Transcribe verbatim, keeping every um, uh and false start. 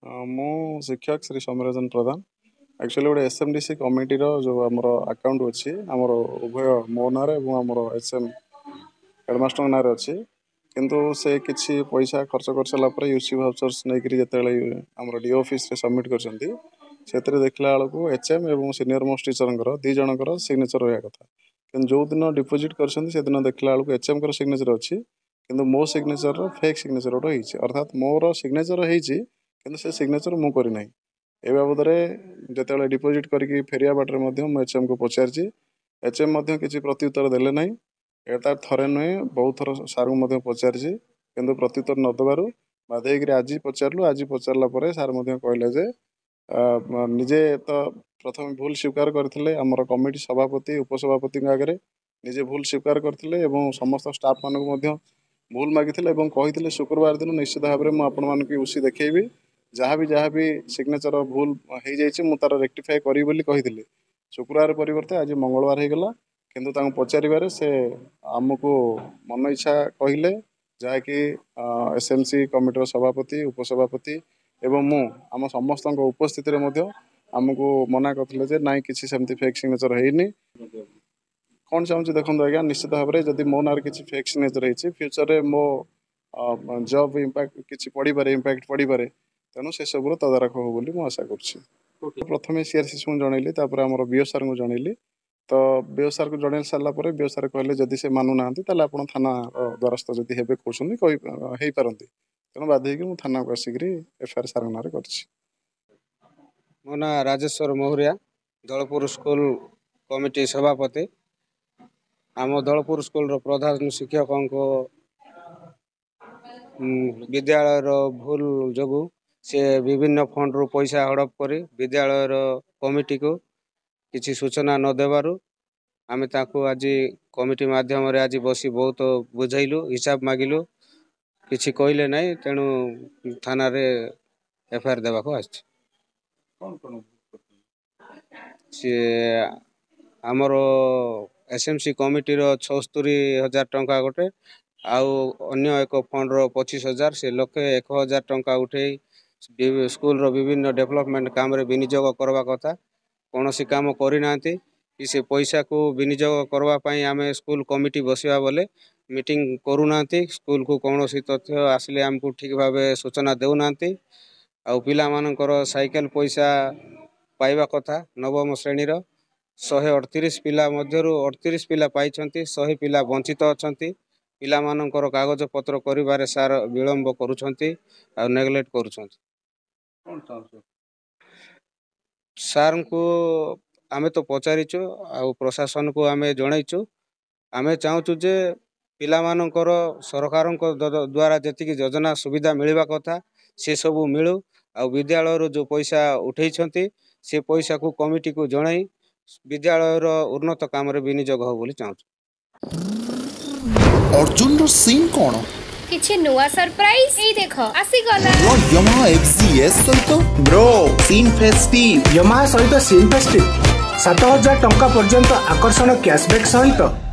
मु शिक्षक श्री सौम्यरंजन प्रधान एक्चुअली गोटे एसएमडीसी कमिटी जो आमर अकाउंट अच्छी आमर उभय मो ना आमर एसएम हेडमास्टर ना अच्छी किंतु से किसी पैसा खर्च कर सारापर यूसी भाउचर्स नहीं जो डी ऑफिस रे सबमिट कर देखला बेलू एचएम और सीनियर मोस्ट टीचर दी जनकर सिग्नेचर रहा कथा कि जो दिन डिपोजिट कर दिन देखला बेलू एचएम कर सिग्नेचर अच्छी किंतु मो सिग्नेचर फेक सिग्नेचर गोटे अर्थात मोर सिग्नेचर होती किंतु से सिग्नेचर मु करना ए बाबद जो डिपोजिट करके फेरिया बाटर एचएम को पचारि एचएम किसी प्रत्युत्तर देले ना एटा थरे नुहे बहुत थर सार को पचारि किंतु प्रत्युत्तर न देवु बाध्य आज पचारू आज पचारा सार कहले जे निजे तो प्रथम भूल स्वीकार करते आमर कमिटी सभापति उपसभापति आगे निजे भूल स्वीकार करते समस्त स्टाफ मानक भूल मागिले कही शुक्रवार दिन निश्चित भाव में मुझे उसी देखी जहाँ भी जहाँ भी सिग्नेचर भूल हो जाए तार रेक्टिफाए करी शुक्रवार परिवर्ते आज मंगलवार हो गला किंतु पचारे से आमको मन इच्छा कहले जहाँकि एसएमसी कमिटर सभापति उपसभापति एवं मु आम समस्त उपस्थित आमको मना करते ना किसी सेमती फेक सिग्नेचर होनी कौन चाहूँ देखो आज्ञा निश्चित भाव में जब मो ना कि फेक सिग्नेचर होती फ्यूचर में मो जॉब इम्पैक्ट किसी पड़ पारे इम्पैक्ट पड़ पारे तेणु से सब तदारख हो बोली मु आशा कर प्रथम सीआरसी को जनइली आम बीओ सार को जनइली तो बीओ सार को जन सारापर बीओ सार कहले जदि से मानुना आप थाना द्वारस्थ जदि हे कहते पारती तेणु बाध्य मुझे थाना को आसिक एफआईआर सार ना कर मो ना राजेश्वर महुरिया दलपुर स्कूल कमिटी सभापति आम दलपुर स्कूल प्रधान शिक्षक विद्यालय भूल जोगु से विभिन्न फंड रु पैसा हड़प कर विद्यालय कमिटी को किसी सूचना न देवारु आमे ताकू आज कमिटी माध्यम रे आज बसी बहुत बुझाइलु हिसाब मागिलु किसी कहले ना तेणु थाना रे एफआईआर देवा को आछ से आमर एसएमसी कमिटी रो छस्तरी हजार टंका गोटे आउ अन्य एक फंड रो पच्चीस हजार से लक्षे एक हजार टंका उठे स्कूल रो विभिन्न डेवलपमेंट काम रे विनियोग करवा कथा कौन सी काम करना कि से पैसा को विनियोग करवाई आम स्कूल कमिटी बसवा बोले मीटिंग करूना स्कूल को कौन सी तथ्य आसिले आमको ठीक भाव सूचना देना आउ पिला मानकर साइकेल पैसा पाइबा कथा नवम श्रेणी शहे अड़तीस पिला मध्यरु अड़तीस पिला पाइछंती शहे पिला वंचित अछंती पिला मानकर कागज पत्र करिबारे सार विलंब करुछंती आ नेग्लेक्ट करुछंती सार को आमे तो पचारिचु आ प्रशासन को आमे जणाइचु आमे चाहूँ जे पिला मानकर सरकार द्वारा जी योजना सुविधा मिलवा कथा से सब मिलू आ विद्यालय जो पैसा उठे से पैसा को कमिटी को जणाई विद्यालय उन्नत काम रे विनियोग हो बोली चाहूँ। अर्जुन रो सीन कोन किछि नुवा सरप्राइज एई देखो आसी गला रो यामाहा एक्सडीएस सहित ब्रो सीन फेस्टिव यामाहा सहित सीन फेस्टिव सात हजार टंका पर्यंत आकर्षण कैशबैक सहित